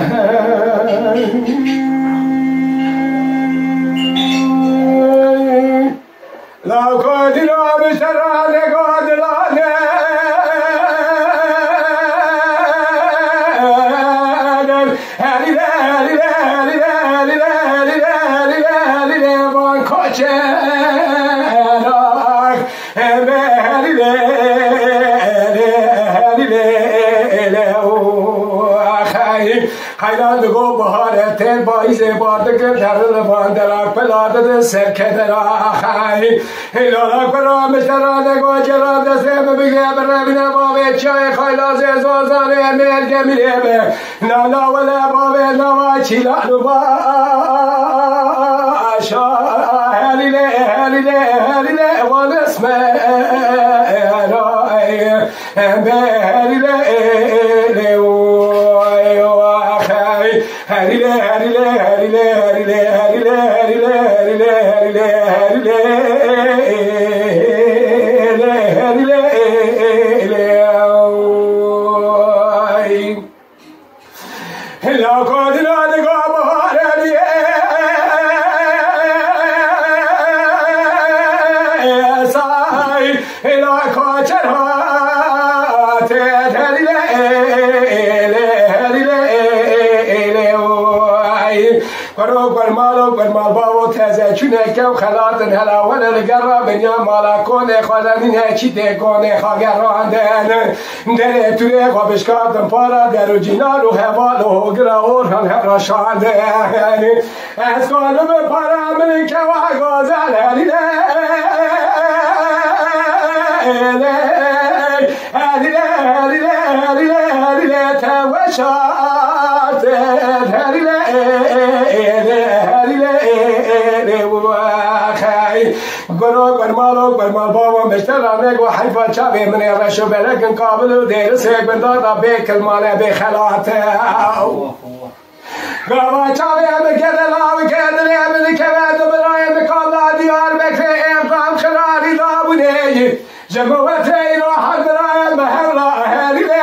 لو قادنا بشران قادلانه حیران دگو بهاره تل بایزه بارده که در لبان دراک پلاده سرکه دراخی هیلالاک برا مشتران گو جران دسته بگه برمینه بابه چای خیلاز زوزانه مرگه میره به نانا وله بابه نوا چیلانو باشا هلیله هلیله هلیله والسمه رای هلیله هریله هریله هریله هریله هریله هریله هریله هریله هریله لا قادنا دگا بهاره سای لا کاچرات هریله برمال بابو تازه چونه کم خلاتن هلاون الگرا بنیا مالا کنه خالنین چی دگونه خاگراندن در توی خوابشکاتن پارا در و جینان و حوال و گرا اورهن هبرا شاندن از کالم پارا من که واگازن هلیله هلیله هلیله هلیله هلیله توشات هلیله برمال بابا مشترانه و حیفا چاوی من رشو بلکن قابل و دیر سیک بندادا بیکل ماله بخلاته گاوا چاوی هم کدلا و کدلی هم کبد و برای مکالا دیار بکر امقام خراری دابونه جموت این و حق برای محلا هلیله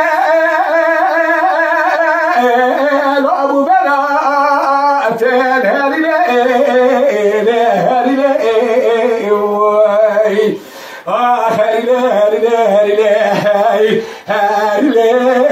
لابو برات هلیله هریله